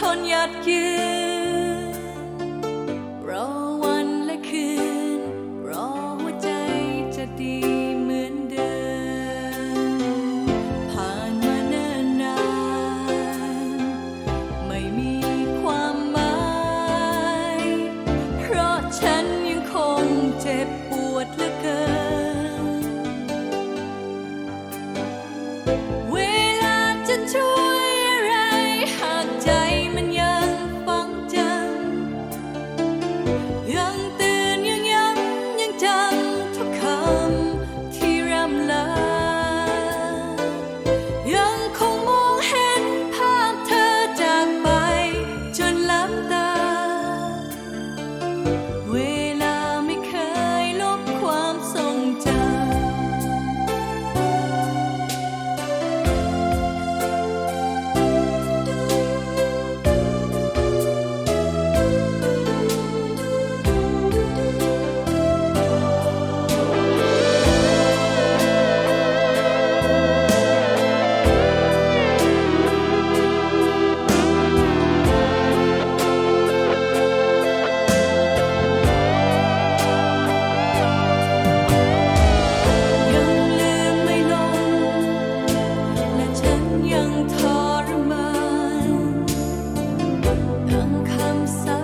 นหยัดยืนรอวันและคืนรอหัวใจจะดีเหมือนเดิมผ่านมาเนิ่นนานไม่มีความหมายเพราะฉันยังคงเจ็บปวดเหลือเกินเวลาจะช่วยอะไรหากใจมันยังฟังจำยังเตือนยังย้ำยังจำทุกคำที่ร่ำลายังคงมองเห็นภาพเธอจากไปจนล้ำตาเวลาไม่เคยลบความทรงจำยังทรมานทั้งคำสา